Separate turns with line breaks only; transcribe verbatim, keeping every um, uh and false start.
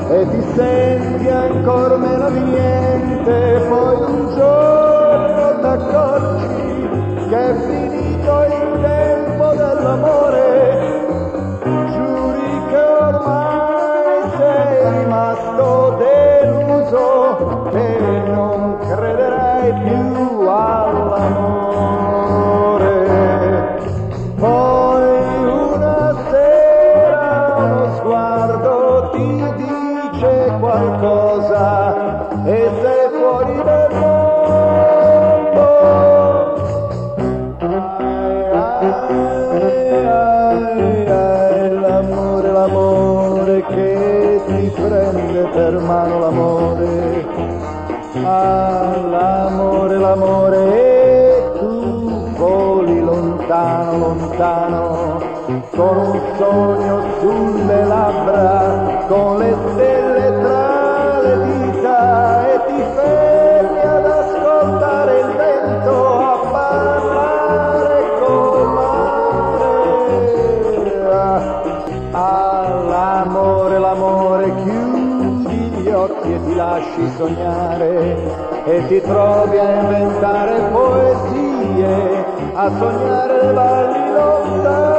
e ti senti ancora meno di niente, poi un giorno t'accorgi che è finito il tempo dell'amore, giuri che ormai sei rimasto deluso e non crederai più all'amore. Poi una sera uno sguardo ti dice qualcosa e sei fuori del mondo. Ai, ai, ai, l'amore, l'amore che ti prende per mano, l'amore, ah, l'amore, l'amore, e tu voli lontano, lontano, con un sogno sulle labbra, con le stelle tra le dita, e ti fermi ad ascoltare il vento, a parlare col mare. Ah, l'amore, l'amore, chiudi gli occhi e ti lasci sognare, e ti trovi a inventare poesie, a sognare le valli lontane.